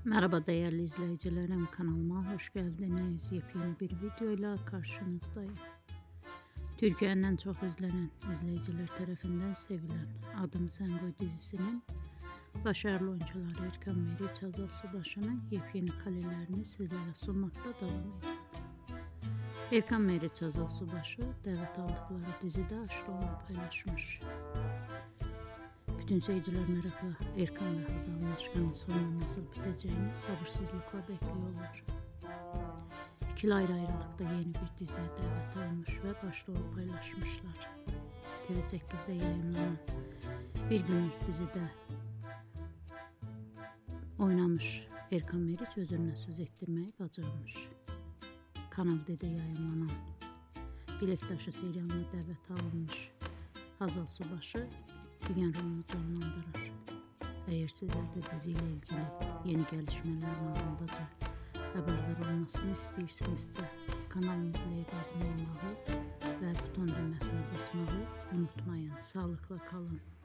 Merhaba değerli izleyicilerim, kanalıma hoş geldiniz. Yepyeni bir videoyla karşınızdayım. Türkiye'nin en çok izlenen, izleyiciler tarafından sevilen Adın Sen Koy dizisinin başarılı oyuncuları Erkan Meriç, Hazal Subaşı'nın yepyeni karelerini sizlere sunmakta devam ediyor. Erkan Meriç, Hazal Subaşı davet aldıkları dizide aşk rolünü paylaşmış. Bütün seyirciler merakla Erkan ve Hazal'ın aşkının sonunun nasıl biteceğini sabırsızlıkla bekliyorlar. İkili ayrılıkta yeni bir diziye davet almış ve başrolü paylaşmışlar. TV8'de yayınlanan Bir Günlük dizide oynamış Erkan Meriç özüne söz ettirmeyi bacarmış. Kanal D'de yayınlanan Dilektaşı serialına davet alınmış Hazal Subaşı Figen rolunu canlandırır. Eğer sizler de diziyle ilgili yeni gelişmelerin ardındaca haberdar olmasını istəyirsinizsə kanalımızı izleyip abone olmağı ve buton düğmesine basmağı unutmayın. Sağlıkla kalın.